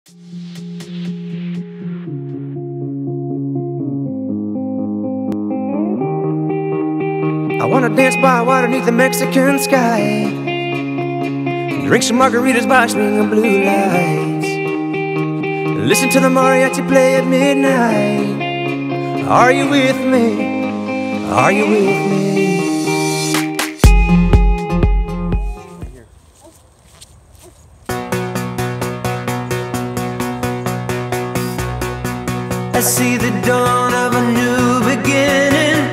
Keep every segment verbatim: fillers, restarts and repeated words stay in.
I wanna dance by water beneath the Mexican sky, drink some margaritas by swinging blue lights, listen to the mariachi play at midnight. Are you with me? Are you with me? I see the dawn of a new beginning.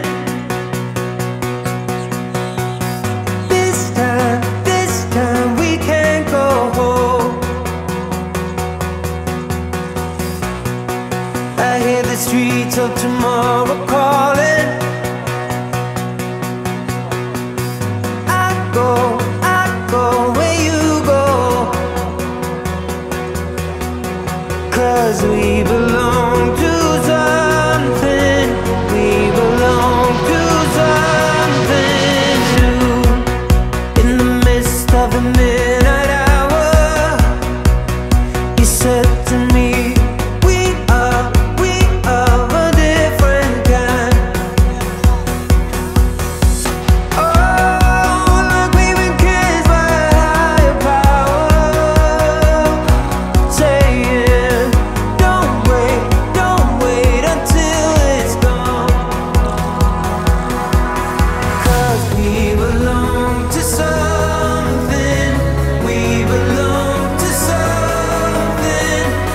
This time, this time we can't go home. I hear the streets of tomorrow calling. I go, I go where you go, 'cause we belong to something, we belong to something new. In the midst of the midnight hour, you said to me, we are, we are a different kind. Oh, like we've been kissed by a higher power, saying, don't wait, don't wait until it's gone, 'cause we belong to something, we belong to something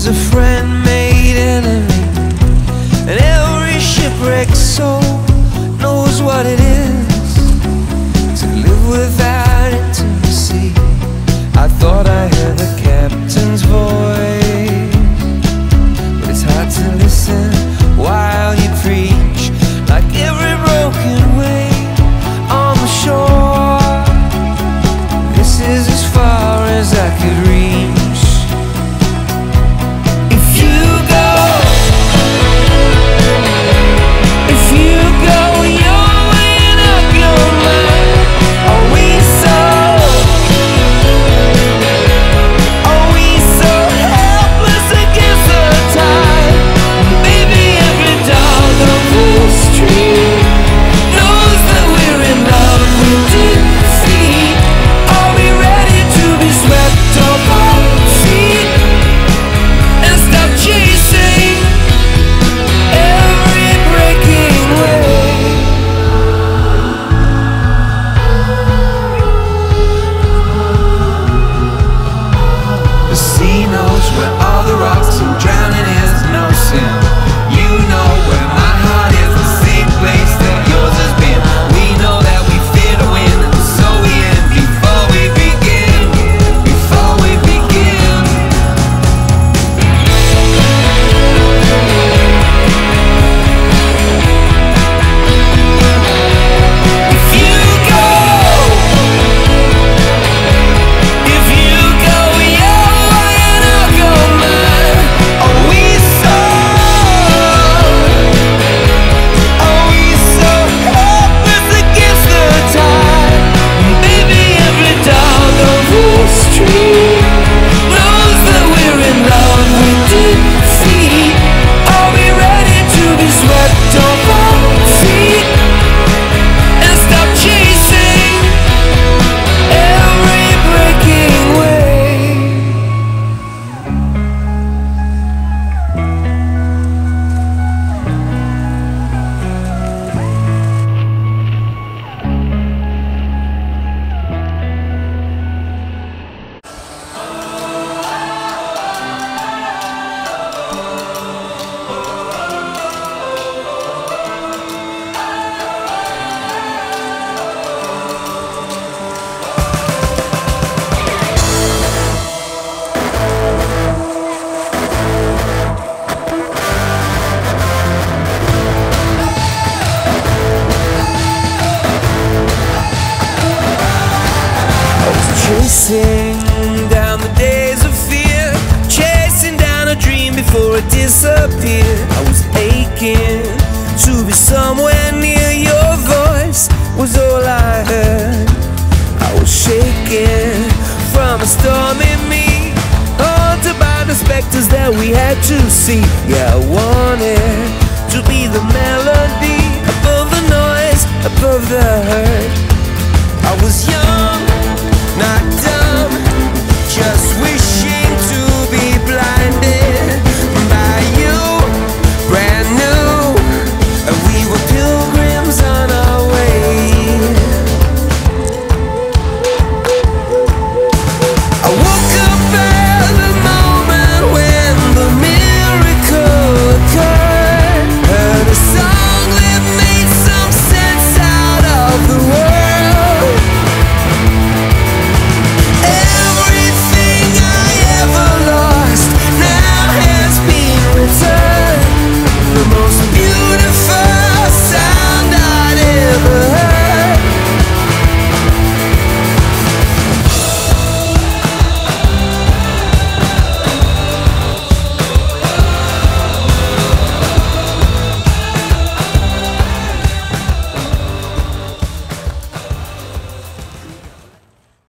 There's a friend made enemy, and every shipwrecked soul knows what it is to live without intimacy. I thought I heard the captain's voice, but it's hard to listen while you preach, like every broken wave on the shore. This is as far as I could reach. If you go, if you go your way and I'll go mine, are we so, are we so helpless against the tide? Baby, every dog on the street knows that we're in love with defeat. Are we ready to be swept off our feet and stop chasing every breaking wave? The sea knows where all the rocks and drowning is no sin. You know where my heart is, the same place that yours has been. We know that we fear to win, and so we end before we begin, before we begin. If you go, if you go your way and I'll go mine, are we so, are we so helpless against the tide? Baby, every dog on the street knows that we're in love with defeat. Are we ready to be swept off our feet and stop chasing every breaking wave? Chasing down the days of fear, chasing down a dream before it disappeared. I was aching to be somewhere near. Your voice was all I heard. I was shaking from a storm in me, haunted by the specters that we had to see. Yeah, I wanted to be the melody above the noise, above the hurt.